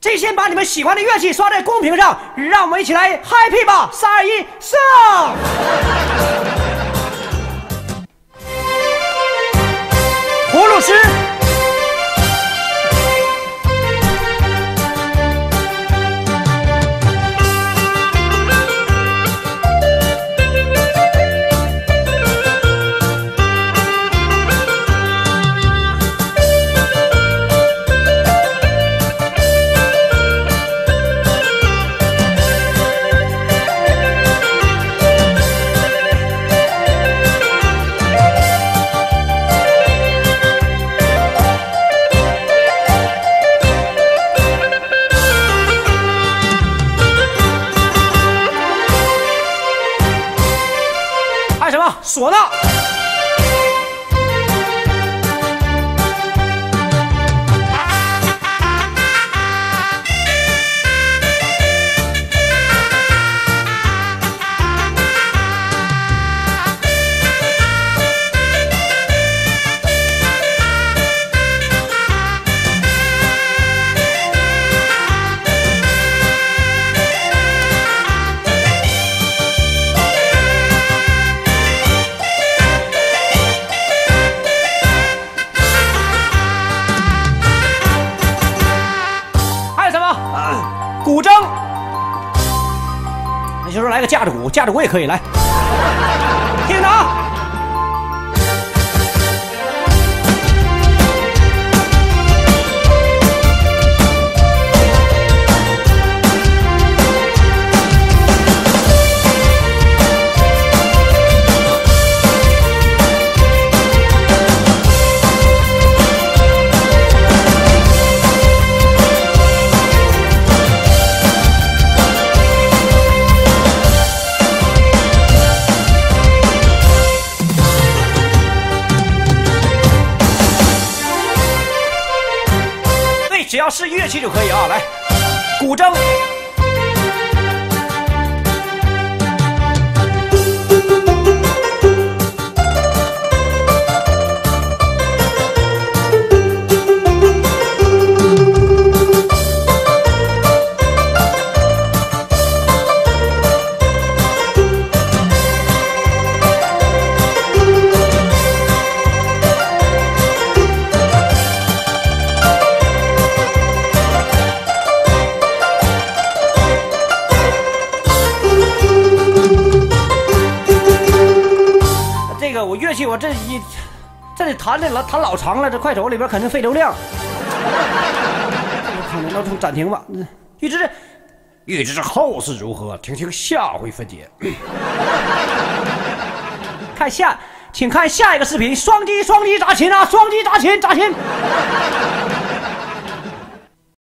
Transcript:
这先把你们喜欢的乐器刷在公屏上，让我们一起来 happy 吧！3、2、1，上！葫芦丝。唢呐。古筝，那就说来个架子鼓，架子鼓也可以来，听着啊。只要是乐器就可以啊！来，古筝。我乐器我这里弹老长了，这快手里边肯定费流量。可能要从暂停吧。欲知这后事如何，请下回分解。请看下一个视频，双击砸琴啊，双击砸琴。